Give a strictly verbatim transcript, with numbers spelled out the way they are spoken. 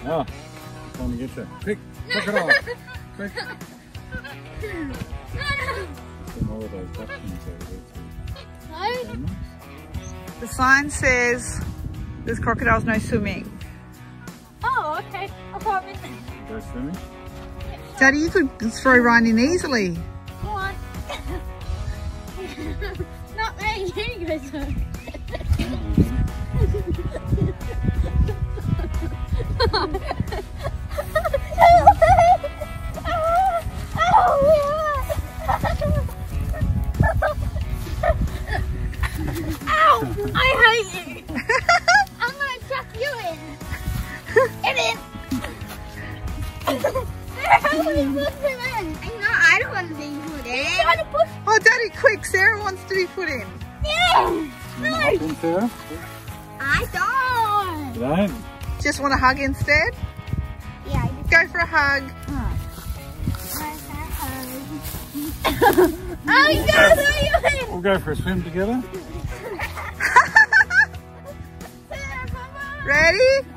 Oh, it's trying to get you. Quick, pick it off. Quick. Some more of those ducklings over there too. The sign says there's crocodiles, no swimming. Oh, okay. I'll throw him in there. Go swimming? Daddy, you could throw Ryan in easily. Come on. Not me, you guys go. Ow! I hate you! I'm gonna chuck you in! Get in! How do we put him in? I know, I don't want to be put in. Oh, Daddy, quick! Sarah wants to be put in. Yeah! No! Hop in, Sarah? I don't! You don't? Just want a hug instead? Yeah, I just Go for a hug. Oh, you gotta throw you in! We'll go for a swim together. Ready?